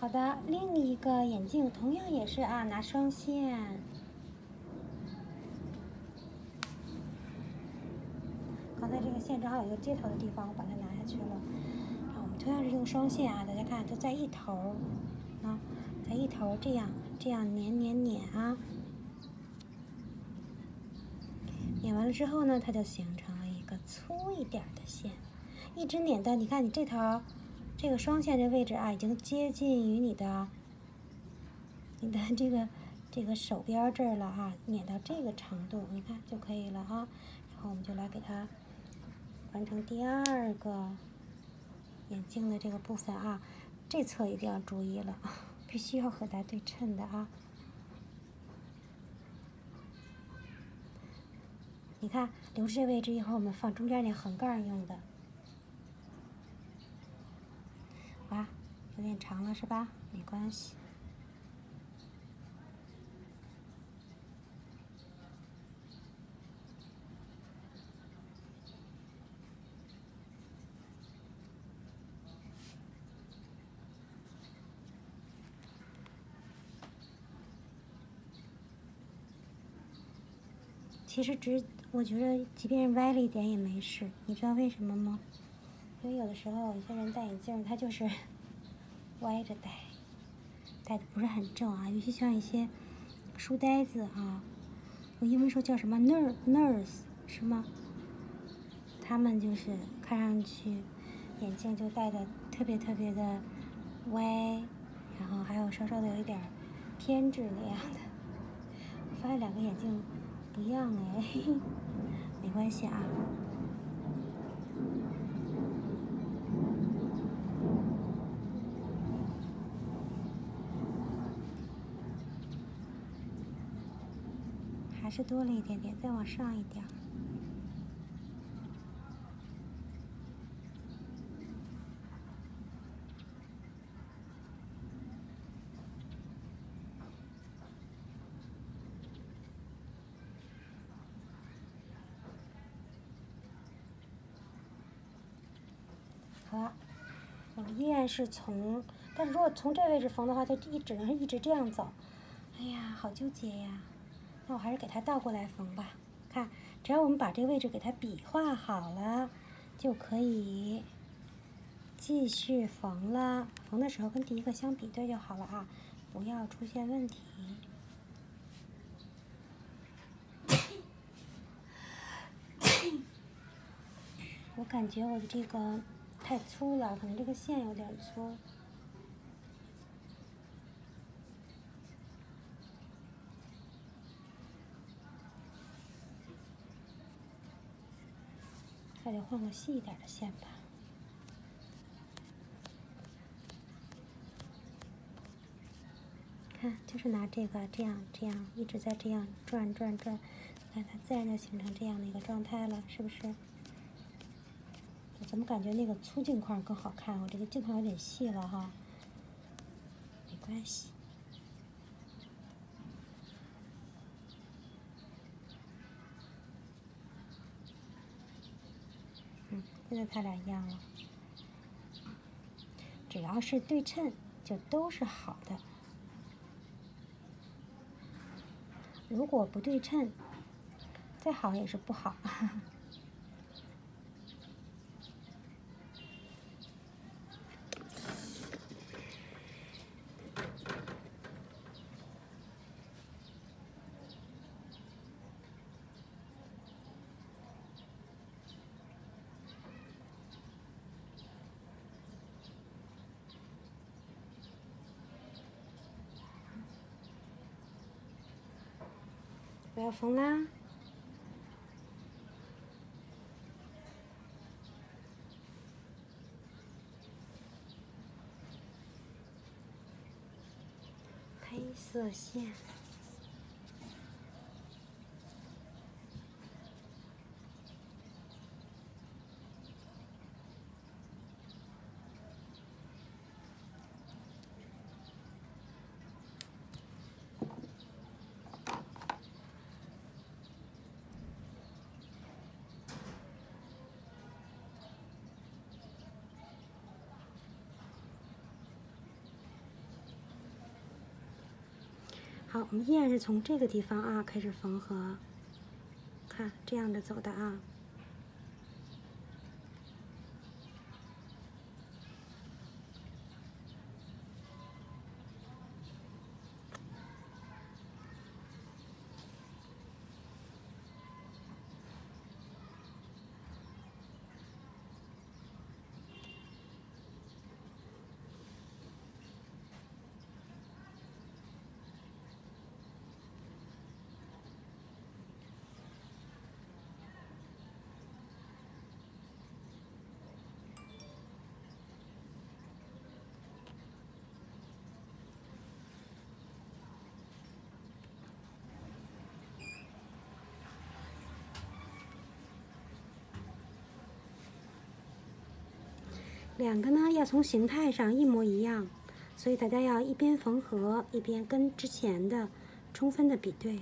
好的，另一个眼镜同样也是啊，拿双线。刚才这个线正好有一个接头的地方，我把它拿下去了。啊，我们同样是用双线啊，大家看，它在一头啊，在一头这样捻啊。捻完了之后呢，它就形成了一个粗一点的线，一直捻到你看你这头，这个双线这位置啊，已经接近于你的这个手边这儿了啊，捻到这个程度，你看就可以了啊。然后我们就来给它完成第二个眼镜的这个部分啊，这侧一定要注意了，必须要和它对称的啊。你看留着这位置，一会儿我们放中间那横杠用的。哇，有点长了是吧？没关系。其实我觉得即便歪了一点也没事，你知道为什么吗？因为有的时候有些人戴眼镜，他就是歪着戴，戴的不是很正啊。尤其像一些书呆子啊，我英文说叫什么 nurse 是吗？他们就是看上去眼镜就戴的特别的歪，然后还有稍稍的有一点偏执那样的。我发现两个眼镜不一样哎，没关系啊。还是多了一点点，再往上一点。好了，我们依然是但是如果从这位置缝的话，就只能是一直这样走。哎呀，好纠结呀！那我还是给它倒过来缝吧。看，只要我们把这个位置给它笔画好了，就可以继续缝了。缝的时候跟第一个相比对就好了啊，不要出现问题。我感觉我的这个太粗了，可能这个线有点粗。还得换个细一点的线吧。看，就是拿这个这样一直在这样转，看它自然就形成这样的一个状态了，是不是？我怎么感觉那个粗镜框更好看？我这个镜框有点细了哈，没关系。现在它俩一样了。只要是对称，就都是好的。如果不对称，再好也是不好。我要缝啦！黑色线。 好，我们依然是从这个地方啊开始缝合，看这样的走的啊。两个呢要从形态上一模一样，所以大家要一边缝合一边跟之前的充分的比对。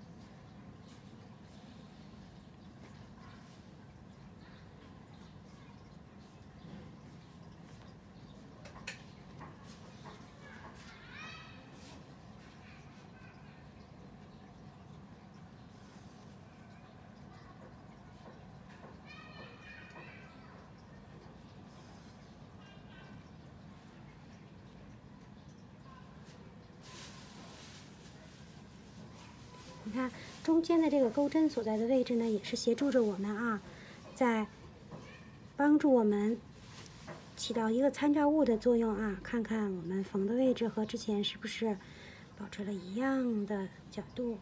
你看中间的这个钩针所在的位置呢，也是协助着我们啊，在帮助我们起到一个参照物的作用啊，看看我们缝的位置和之前是不是保持了一样的角度。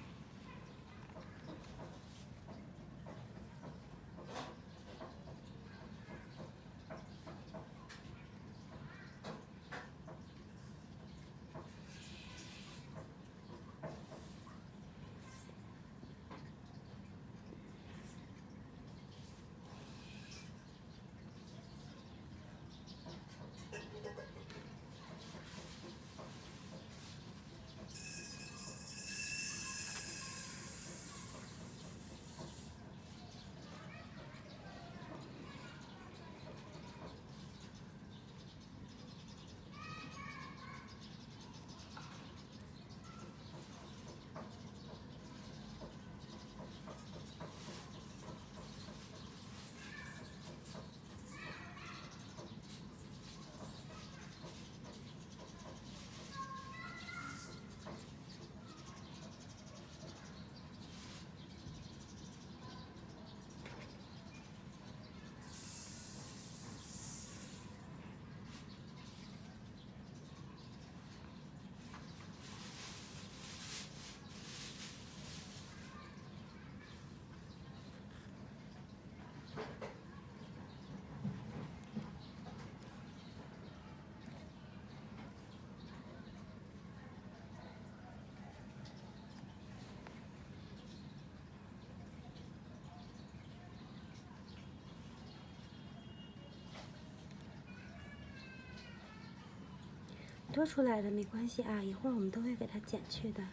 多出来的没关系啊，一会儿我们都会给它剪去的。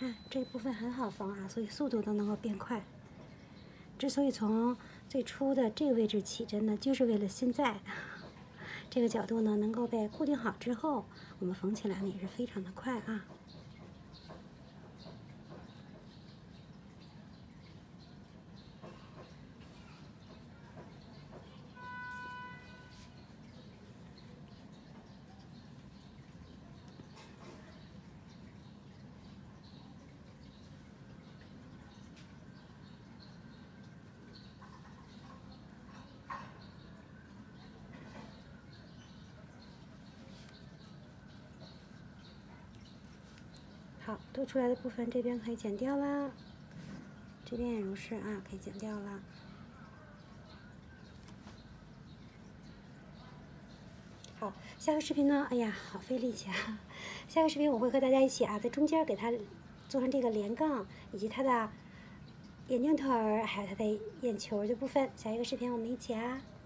看这一部分很好缝啊，所以速度都能够变快。之所以从最初的这个位置起针呢，就是为了现在这个角度呢能够被固定好之后，我们缝起来呢也是非常的快啊。好，多出来的部分这边可以剪掉啦，这边也如是啊，可以剪掉啦。好，下个视频呢，哎呀，好费力气啊！下个视频我会和大家一起啊，在中间给它做成这个连杠，以及它的眼镜腿儿，还有它的眼球的部分。下一个视频我们一起啊。